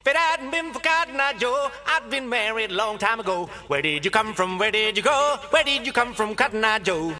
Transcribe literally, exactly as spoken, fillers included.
it hadn't been for Cotton Eye Joe, I'd been married a long time ago. Where did you come from? Where did you go? Where did you come from, Cotton Eye Joe?